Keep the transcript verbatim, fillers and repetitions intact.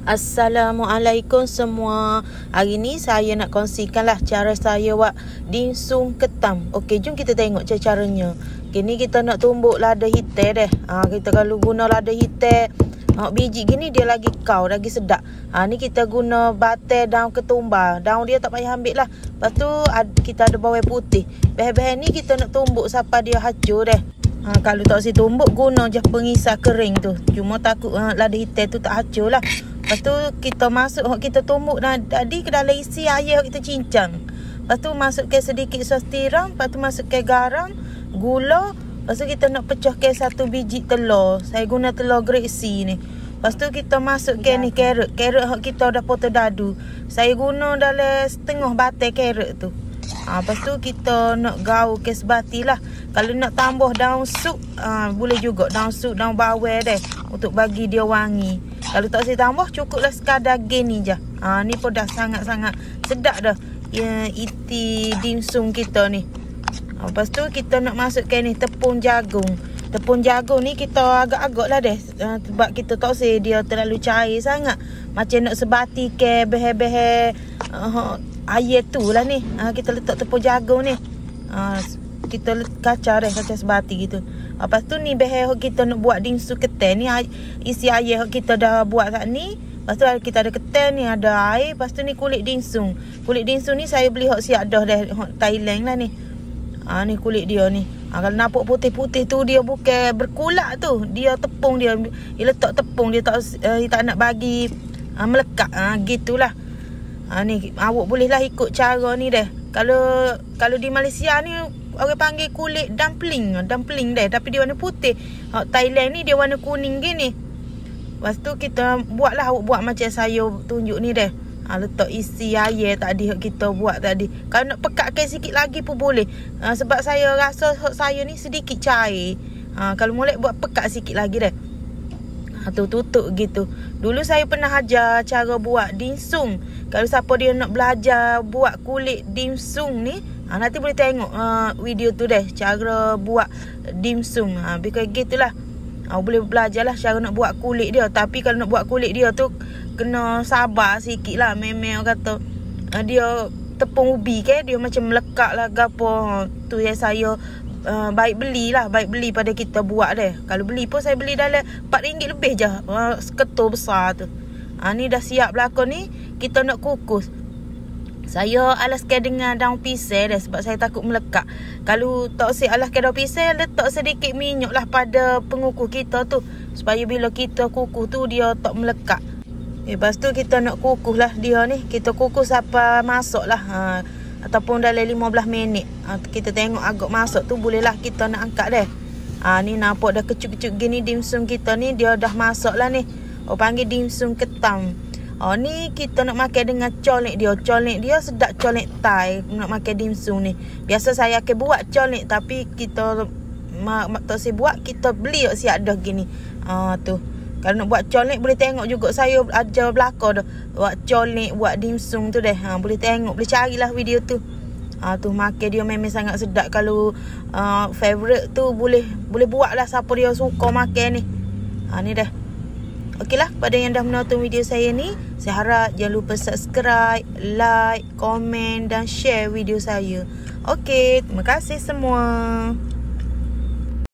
Assalamualaikum semua. Hari ni saya nak kongsikanlah cara saya buat dimsum ketam. Okey, jom kita tengok cara-caranya. Kini kita nak tumbuk lada hitam deh. Ha, kita kalau guna lada hitam, ha, biji gini dia lagi kau, lagi sedap. Ha, ni kita guna batai daun ketumbar. Daun dia tak payah ambil lah. Lepas tu kita ada bawang putih. Bahan-bahan ni kita nak tumbuk sampai dia hancur deh. Ha, kalau tak si tumbuk guna je pengisar kering tu. Cuma takut ha, lada hitam tu tak hancur lah. Lepas tu kita masuk, kita tumbuk tadi ke dalam isi air kita cincang. Lepas tu masukkan sedikit sos tiram, lepas tu masukkan garam, gula. Lepas tu kita nak pecahkan satu biji telur. Saya guna telur grade C ni. Lepas tu kita masukkan ni carrot. Carrot kita dah potong dadu. Saya guna dalam setengah batai carrot tu. Ha, lepas tu kita nak gaul ke sebati lah. Kalau nak tambah daun sup, ha, boleh juga daun sup, daun bawang deh. Untuk bagi dia wangi. Kalau tak saya tambah, cukuplah sekadar gini je. Ha, ni pun dah sangat-sangat sedap dah. Ya, iti dimsum kita ni. Ha, lepas tu kita nak masukkan ni tepung jagung. Tepung jagung ni kita agak-agak lah deh. Ha, sebab kita tak say dia terlalu cair sangat. Macam nak sebati ke behe-behe uh, air tu lah ni. Ha, kita letak tepung jagung ni. Ha, kita kacau deh, kacau sebati gitu. Lepas tu ni behel kita nak buat dimsum ketan ni, isi air kita dah buat saat ni. Lepas tu kita ada ketan ni, ada air. Lepas tu ni kulit dimsum. Kulit dimsum ni saya beli hok siap dah dah Thailand lah ni. Ha, ni kulit dia ni. Ha, kalau nampak putih-putih tu dia bukan berkulak tu. Dia tepung dia. Dia letak tepung dia tak uh, dia tak nak bagi uh, melekat. Ha, gitulah. Ha, ni awak bolehlah ikut cara ni dah. Kalau kalau di Malaysia ni orang panggil kulit dumpling, dumpling deh, tapi dia warna putih. Ha, Thailand ni dia warna kuning gini. Lepas tu kita buatlah, awak buat macam saya tunjuk ni deh. Ha, letak isi air tadi kita buat tadi. Kalau nak pekatkan sikit lagi pun boleh. Ha, sebab saya rasa saya ni sedikit cair. Ha, kalau boleh buat pekat sikit lagi deh. Ha, tu tutup gitu. Dulu saya pernah ajar cara buat dimsum. Kalau siapa dia nak belajar buat kulit dimsum ni, ha, nanti boleh tengok uh, video tu deh, cara buat dimsum. Ha, because gitulah. Ha, boleh belajarlah cara nak buat kulit dia. Tapi kalau nak buat kulit dia tu kena sabar sikit lah. Memang kata uh, dia tepung ubi ke, dia macam melekat lah gapo. Tu yang saya uh, baik belilah, baik beli pada kita buat deh. Kalau beli pun saya beli dalam empat ringgit lebih je, uh, seketul besar tu. Ha, ni dah siap belakang ni. Kita nak kukus. Saya alaskan dengan daun pisang dah, sebab saya takut melekat. Kalau tak si alaskan daun pisang, letak sedikit minyak lah pada pengukus kita tu, supaya bila kita kukus tu dia tak melekat. Eh, lepas tu kita nak kukus lah dia ni. Kita kukus sampai masuk lah. Ha, ataupun dalam lima belas minit. Ha, kita tengok agak masuk tu, bolehlah kita nak angkat dah. Ha, ni nampak dah kecut-kecut gini dimsum kita ni. Dia dah masuk lah ni. Oh, panggil dimsum ketam. Oh, ni kita nak makan dengan colek dia. Colek dia sedap, colek Thai. Nak makan dimsum ni. Biasa saya akan buat colek, tapi kita mak, mak tak saya buat, kita beli siap dah gini. Ah, tu. Kalau nak buat colek boleh tengok juga saya ajar belakang dah. Buat colek, buat dimsum tu dah. Ha, boleh tengok, boleh carilah video tu. Ah, tu makan dia memang sangat sedap. Kalau uh, favorite tu boleh boleh buatlah siapa dia suka makan ni. Ha, ni dah. Okeylah, pada yang dah menonton video saya ni, saya harap jangan lupa subscribe, like, komen dan share video saya. Okey, terima kasih semua.